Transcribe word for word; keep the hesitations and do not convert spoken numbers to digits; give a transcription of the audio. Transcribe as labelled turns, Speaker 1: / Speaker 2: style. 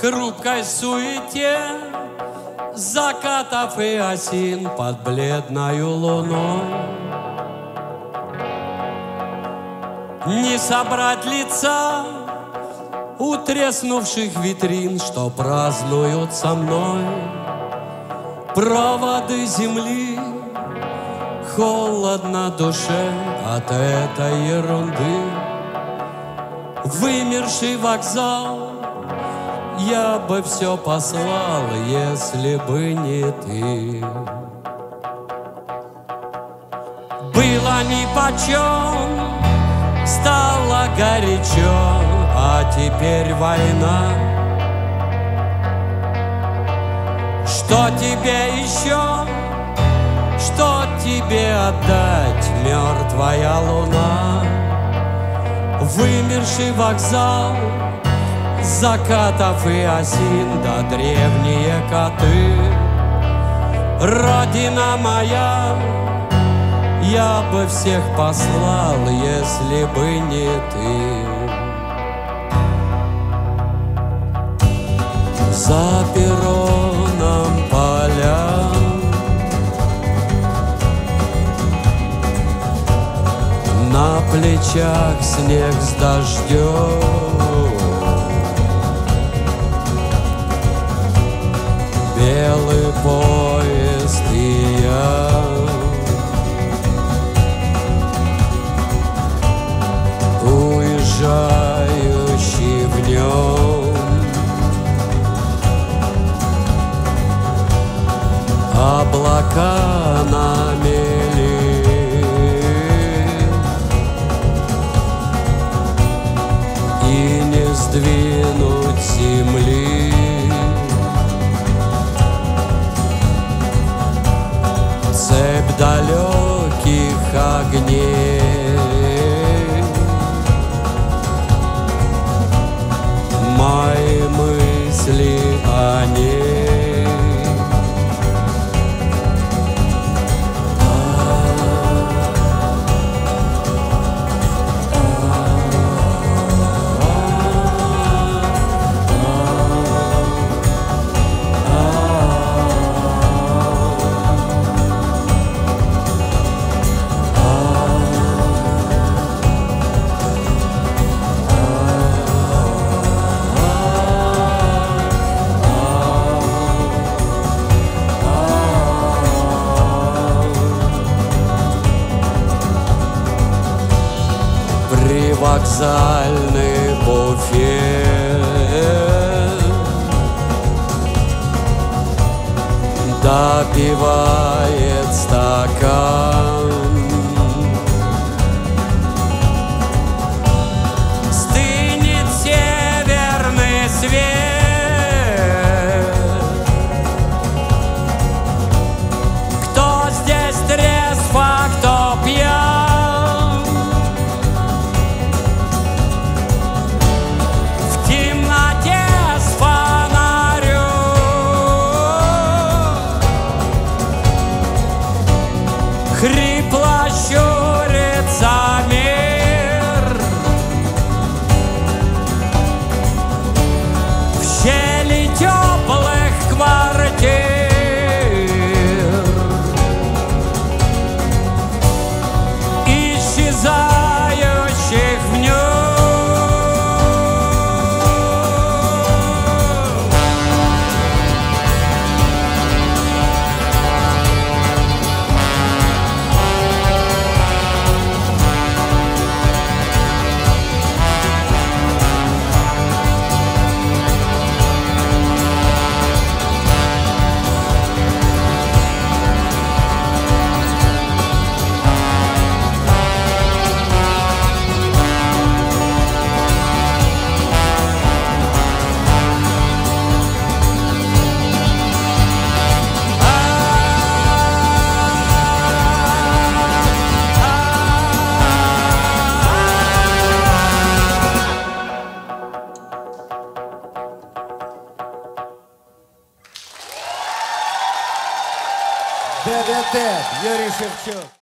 Speaker 1: хрупкой суете закатов и осин под бледною луной. Не собрать лица у треснувших витрин, что празднуют со мной проводы земли. Холодно душе от этой ерунды. Вымерший вокзал я бы все послал, если бы не ты. Было нипочем, стало горячо, а теперь война. Что тебе еще, что тебе отдать, мертвая луна? Вымерший вокзал закатов и осин, да древние коты. Родина моя, я бы всех послал, если бы не ты. За перроном поля, на плечах снег с дождем. Белый поезд и я, уезжающий в нем. Облака намели, и не сдвинуть земли. Цепь далеких огней, мои мысли о ней. Вокзальный буфет допивает стакан. Стынет северный свет. Кто здесь трезв, а кто пьян? Хрипло щурится мир, в щели теплых квартир исчезающих в нем.
Speaker 2: ДДТ, Юрий Шевчук.